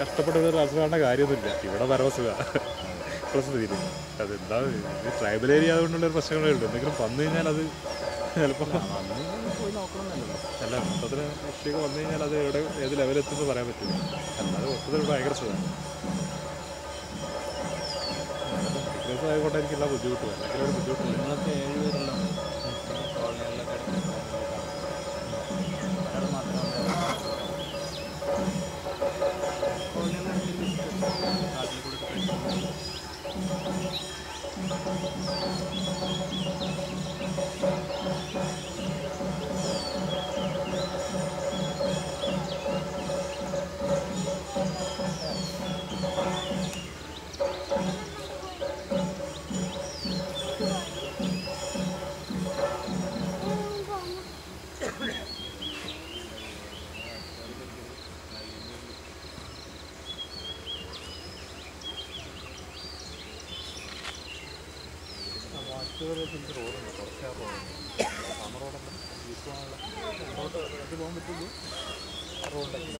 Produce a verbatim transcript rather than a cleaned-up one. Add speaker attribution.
Speaker 1: കഷ്ടപ്പെട്ട അസുഖമാണ കാര്യമൊന്നുമില്ല. ഇവിടെ പരമസുഖമാണ് പ്രശ്നം തീരും. അതെന്താ ട്രൈബൽ ഏരിയ അതുകൊണ്ടുള്ളൊരു പ്രശ്നങ്ങളേ ഉള്ളൂ. എന്തെങ്കിലും വന്നു കഴിഞ്ഞാൽ അത് ചിലപ്പോൾ
Speaker 2: പോയി നോക്കണമെന്നല്ലോ.
Speaker 1: അല്ല മൊത്തത്തിൽ ഇഷ്യൊക്കെ വന്നു കഴിഞ്ഞാൽ അത് എവിടെ ഏത് ലെവലെത്തുമെന്ന് പറയാൻ പറ്റില്ല. അല്ലാതെ മൊത്തത്തിൽ ഭയങ്കര സുഖമാണ്. ബിസിനസ് ആയതുകൊണ്ടായിരിക്കും എല്ലാ ബുദ്ധിമുട്ടും. അല്ലെങ്കിൽ ഒരു ബുദ്ധിമുട്ടില്ല.
Speaker 2: നിങ്ങളൊക്കെ ഏഴുപേരുള്ള കോളനികളിലൊക്കെ ഒരാൾ മാത്രമേ നാട്ടിൽ കൂടെ
Speaker 1: റോഡുണ്ട്. കുറച്ച് ആ റോഡുണ്ട്. സമ്മർ റോഡുണ്ട്. പോകാൻ പറ്റുള്ളൂ. റോഡ്